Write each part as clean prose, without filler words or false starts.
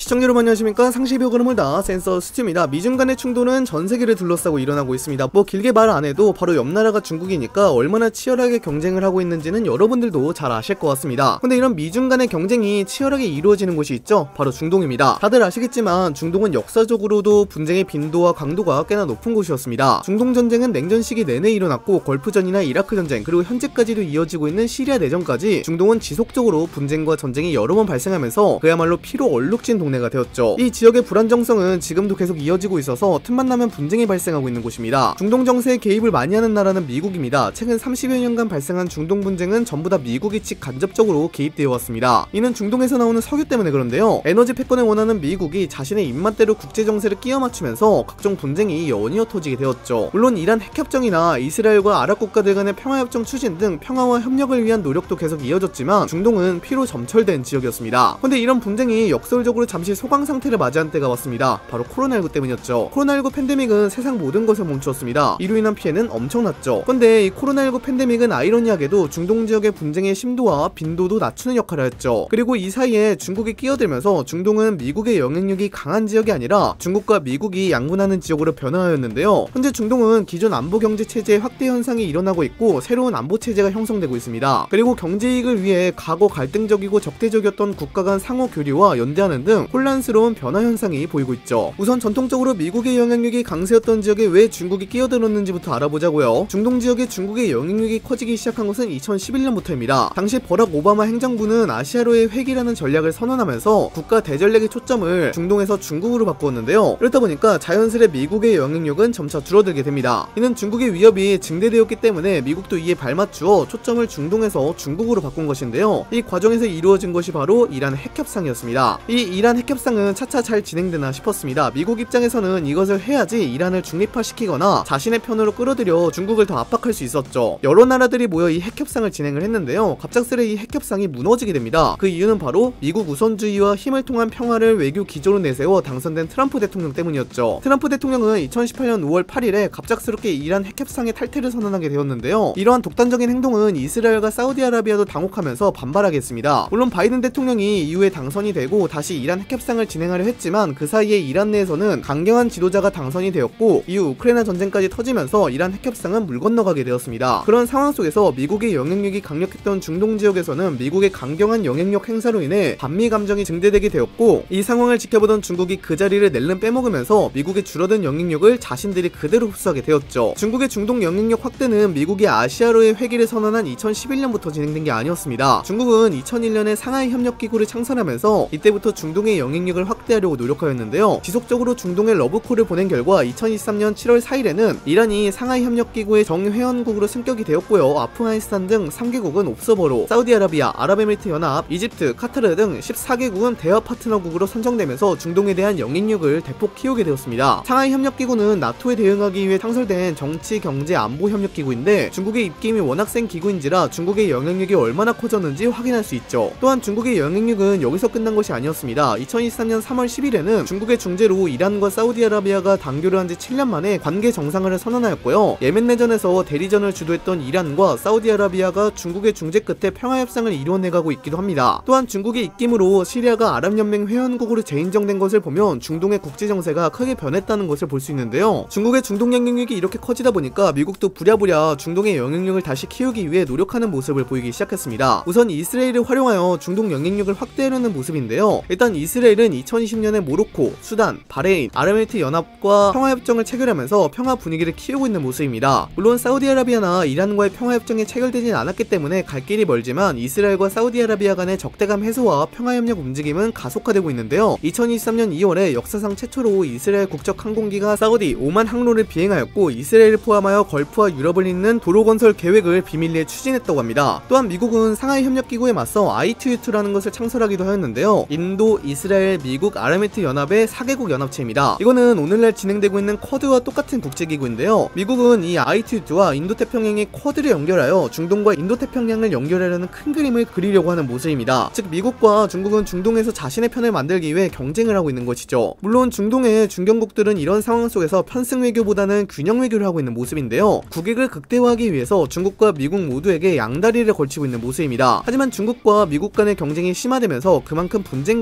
시청자 여러분 안녕하십니까. 상시의 흐름을 다 센서 스튜입니다. 미중 간의 충돌은 전 세계를 둘러싸고 일어나고 있습니다. 뭐 길게 말 안해도 바로 옆 나라가 중국이니까 얼마나 치열하게 경쟁을 하고 있는지는 여러분들도 잘 아실 것 같습니다. 근데 이런 미중 간의 경쟁이 치열하게 이루어지는 곳이 있죠. 바로 중동입니다. 다들 아시겠지만 중동은 역사적으로도 분쟁의 빈도와 강도가 꽤나 높은 곳이었습니다. 중동 전쟁은 냉전 시기 내내 일어났고 걸프전이나 이라크 전쟁, 그리고 현재까지도 이어지고 있는 시리아 내전까지 중동은 지속적으로 분쟁과 전쟁이 여러 번 발생하면서 그야말로 피로 얼룩진 동네가 되었죠. 이 지역의 불안정성은 지금도 계속 이어지고 있어서 틈만 나면 분쟁이 발생하고 있는 곳입니다. 중동 정세에 개입을 많이 하는 나라는 미국입니다. 최근 30여 년간 발생한 중동 분쟁은 전부 다 미국이 직간접적으로 개입되어 왔습니다. 이는 중동에서 나오는 석유 때문에 그런데요. 에너지 패권을 원하는 미국이 자신의 입맛대로 국제 정세를 끼워 맞추면서 각종 분쟁이 연이어 터지게 되었죠. 물론 이란 핵협정이나 이스라엘과 아랍 국가들 간의 평화협정 추진 등 평화와 협력을 위한 노력도 계속 이어졌지만 중동은 피로 점철된 지역이었습니다. 근데 이런 분쟁이 역설적으로 잠시 소강 상태를 맞이한 때가 왔습니다. 바로 코로나19 때문이었죠. 코로나19 팬데믹은 세상 모든 것을 멈추었습니다. 이로 인한 피해는 엄청났죠. 근데 이 코로나19 팬데믹은 아이러니하게도 중동 지역의 분쟁의 심도와 빈도도 낮추는 역할을 했죠. 그리고 이 사이에 중국이 끼어들면서 중동은 미국의 영향력이 강한 지역이 아니라 중국과 미국이 양분하는 지역으로 변화하였는데요. 현재 중동은 기존 안보 경제 체제의 확대 현상이 일어나고 있고 새로운 안보 체제가 형성되고 있습니다. 그리고 경제 이익을 위해 과거 갈등적이고 적대적이었던 국가 간 상호 교류와 연대하는 등 혼란스러운 변화 현상이 보이고 있죠. 우선 전통적으로 미국의 영향력이 강세였던 지역에 왜 중국이 끼어들었는지부터 알아보자고요. 중동 지역에 중국의 영향력이 커지기 시작한 것은 2011년부터입니다. 당시 버락 오바마 행정부는 아시아로의 회귀라는 전략을 선언하면서 국가 대전략의 초점을 중동에서 중국으로 바꾸었는데요. 그렇다 보니까 자연스레 미국의 영향력은 점차 줄어들게 됩니다. 이는 중국의 위협이 증대되었기 때문에 미국도 이에 발맞추어 초점을 중동에서 중국으로 바꾼 것인데요. 이 과정에서 이루어진 것이 바로 이란 핵협상이었습니다. 이 이란 핵협상은 차차 잘 진행되나 싶었습니다. 미국 입장에서는 이것을 해야지 이란을 중립화시키거나 자신의 편으로 끌어들여 중국을 더 압박할 수 있었죠. 여러 나라들이 모여 이 핵협상을 진행을 했는데요. 갑작스레 이 핵협상이 무너지게 됩니다. 그 이유는 바로 미국 우선주의와 힘을 통한 평화를 외교 기조로 내세워 당선된 트럼프 대통령 때문이었죠. 트럼프 대통령은 2018년 5월 8일에 갑작스럽게 이란 핵협상의 탈퇴를 선언하게 되었는데요. 이러한 독단적인 행동은 이스라엘과 사우디아라비아도 당혹하면서 반발하게 했습니다. 물론 바이든 대통령이 이후에 당선이 되고 다시 이란 핵협상을 진행하려 했지만 그 사이에 이란 내에서는 강경한 지도자가 당선이 되었고 이후 우크라이나 전쟁까지 터지면서 이란 핵협상은 물 건너가게 되었습니다. 그런 상황 속에서 미국의 영향력이 강력했던 중동 지역에서는 미국의 강경한 영향력 행사로 인해 반미 감정이 증대되게 되었고 이 상황을 지켜보던 중국이 그 자리를 낼름 빼먹으면서 미국의 줄어든 영향력을 자신들이 그대로 흡수하게 되었죠. 중국의 중동 영향력 확대는 미국이 아시아로의 회귀를 선언한 2011년부터 진행된 게 아니었습니다. 중국은 2001년에 상하이 협력기구를 창설하면서 이때부터 중동의 영향력을 확대하려고 노력하였는데요. 지속적으로 중동에 러브콜을 보낸 결과 2023년 7월 4일에는 이란이 상하이 협력기구의 정회원국으로 승격이 되었고요. 아프가니스탄 등 3개국은 옵서버로, 사우디아라비아, 아랍에미리트 연합, 이집트, 카타르 등 14개국은 대화 파트너국으로 선정되면서 중동에 대한 영향력을 대폭 키우게 되었습니다. 상하이 협력기구는 나토에 대응하기 위해 창설된 정치, 경제, 안보 협력기구인데 중국의 입김이 워낙 센 기구인지라 중국의 영향력이 얼마나 커졌는지 확인할 수 있죠. 또한 중국의 영향력은 여기서 끝난 것이 아니었습니다. 2023년 3월 10일에는 중국의 중재로 이란과 사우디아라비아가 단교를 한 지 7년 만에 관계 정상화를 선언하였고요. 예멘 내전에서 대리전을 주도했던 이란과 사우디아라비아가 중국의 중재 끝에 평화협상을 이뤄내가고 있기도 합니다. 또한 중국의 입김으로 시리아가 아랍연맹 회원국으로 재인정된 것을 보면 중동의 국제정세가 크게 변했다는 것을 볼 수 있는데요. 중국의 중동 영향력이 이렇게 커지다 보니까 미국도 부랴부랴 중동의 영향력을 다시 키우기 위해 노력하는 모습을 보이기 시작했습니다. 우선 이스라엘을 활용하여 중동 영향력을 확대하려는 모습인데요. 일단 이스라엘은 2020년에 모로코, 수단, 바레인, 아랍에미리트 연합과 평화협정을 체결하면서 평화 분위기를 키우고 있는 모습입니다. 물론 사우디아라비아나 이란과의 평화협정이 체결되진 않았기 때문에 갈 길이 멀지만 이스라엘과 사우디아라비아 간의 적대감 해소와 평화협력 움직임은 가속화되고 있는데요. 2023년 2월에 역사상 최초로 이스라엘 국적 항공기가 사우디, 오만 항로를 비행하였고 이스라엘을 포함하여 걸프와 유럽을 잇는 도로 건설 계획을 비밀리에 추진했다고 합니다. 또한 미국은 상하이 협력기구에 맞서 I2U2라는 것을 창설하기도 하였는데요. 인도, 이스라엘, 미국, 아랍에미리트 연합의 4개국 연합체입니다. 이거는 오늘날 진행되고 있는 쿼드와 똑같은 국제기구인데요. 미국은 이 I2U2와 인도태평양의 쿼드를 연결하여 중동과 인도태평양을 연결하려는 큰 그림을 그리려고 하는 모습입니다. 즉 미국과 중국은 중동에서 자신의 편을 만들기 위해 경쟁을 하고 있는 것이죠. 물론 중동의 중견국들은 이런 상황 속에서 편승 외교보다는 균형 외교를 하고 있는 모습인데요. 국익을 극대화하기 위해서 중국과 미국 모두에게 양다리를 걸치고 있는 모습입니다. 하지만 중국과 미국 간의 경쟁이 심화되면서 그만큼 분쟁 가능성도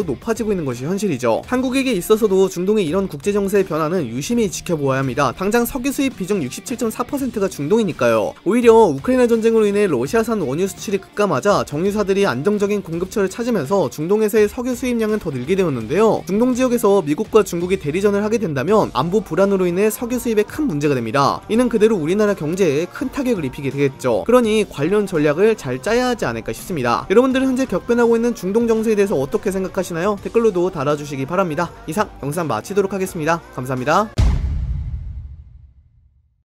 높아지고 있는 것이 현실이죠. 한국에게 있어서도 중동의 이런 국제 정세의 변화는 유심히 지켜보아야 합니다. 당장 석유 수입 비중 67.4%가 중동이니까요. 오히려 우크라이나 전쟁으로 인해 러시아산 원유 수출이 급감하자 정유사들이 안정적인 공급처를 찾으면서 중동에서의 석유 수입량은 더 늘게 되었는데요. 중동 지역에서 미국과 중국이 대리전을 하게 된다면 안보 불안으로 인해 석유 수입에 큰 문제가 됩니다. 이는 그대로 우리나라 경제에 큰 타격을 입히게 되겠죠. 그러니 관련 전략을 잘 짜야 하지 않을까 싶습니다. 여러분들은 현재 격변하고 있는 중동 정세에 대해서 어떻게 생각하시나요? 댓글로도 달아주시기 바랍니다. 이상 영상 마치도록 하겠습니다. 감사합니다.